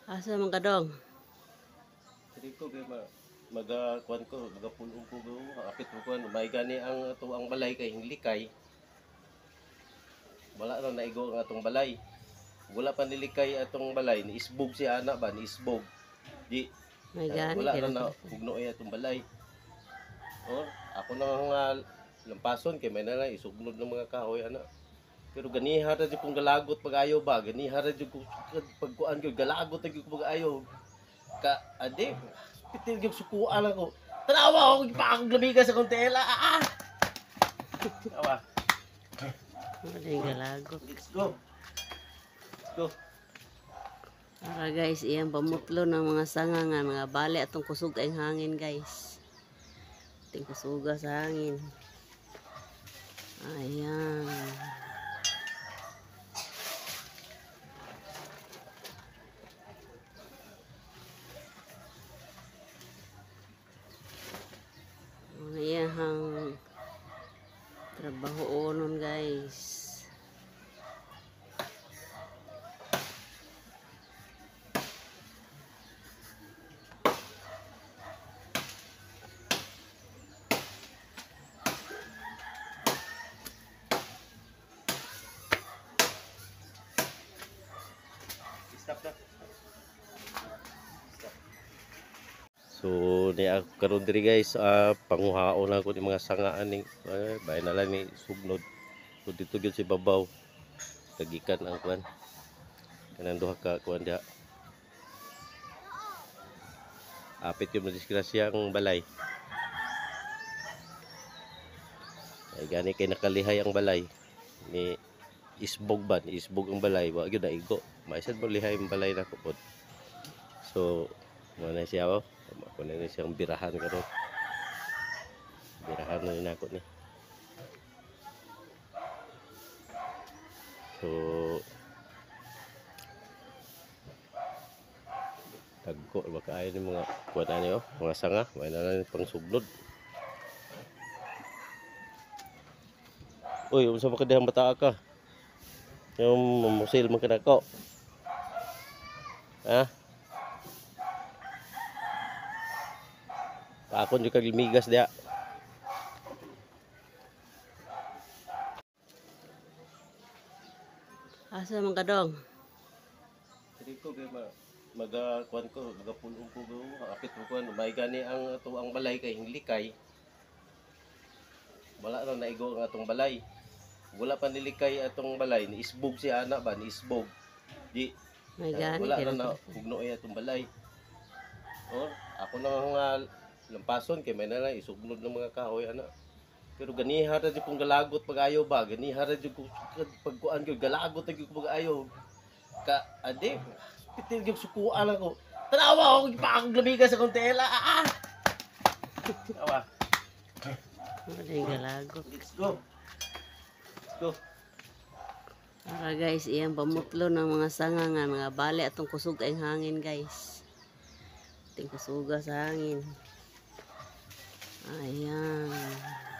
Asa man ka dong? Diri ko kay magakuan ko, magapulong ko go, apit mo kuan, may gani ang tuang balay kay hinglikay. Wala na naigo ang atong balay. Wala pa nilikay atong balay, ni isbog si ana ba, ni isbog. Di May gani wala kay na na. na hugno ay atong balay. Oh, ako na nga lampason kay may na isugnod ng mga kahoy ana. Pero ganiha ra jud kong galagot pag-ayo ba, ganiha ra jud ko pagkuan ko galagot ra jud ko pag-ayo. Ka ade, pitil gyud sukuan ako. Tanawa ako pa akong lamiga sa kontela. Tawa. Wala galagot. Let's go. Let's go. Para guys, iyang pamutlo ng mga sanga nga mga bali atong kusog ang hangin guys. Ating kusuga sa hangin. Ayan. Ayan hang trabaho nun guys. Stop na. So, niya karon diri guys, panguhaon lang ko ni mga sangaan ning bayan na lang ni sugnod. So dito gyud si babaw. Kagikan ang kuan. Kanang duha ka kuan diha. Apit yung disgrasya ang balay. Ay gani kay nakalihay ang balay ni isbog ba, isbog ang balay, wa gyud naigo. Maisad mo lihay ang balay na kupod. So, mo na siya ba? Ako na siyang birahan karon. Birahan na nako ni. So, tagko baka ay ni mga kuan ani mga sanga, may na lang pang sublod. Uy, unsa man ka dihang bata ka? Yung mamusil man ka nako. Ha? Pakon jud kag limigas diha. Asa man ka dong? Diri ko kay magakuan ko, magapulong ko go, apit mo kuan, may gani ang tuang balay kay hinglikay. Wala na naigo ang atong balay. Wala pa nilikay atong balay, ni isbog si ana ba, ni isbog. Di May gani wala kay na na. na hugno ay atong balay. Oh, ako na nga lampason kay may na lang isugnod ng mga kahoy ana. Pero ganiha ra jud kong galagot pag-ayo ba, ganiha ra jud ko pagkuan ko galagot ra jud ko pag-ayo. Ka ade, pitil gyud sukuan ako. Tanawa ako pa akong lamiga sa kontela. Tawa. Wala galagot. Let's go. Let's go. Para guys, iyang pamutlo ng mga sanga nga mga bali atong kusog ang hangin guys. Ating kusuga sa hangin. Ayan.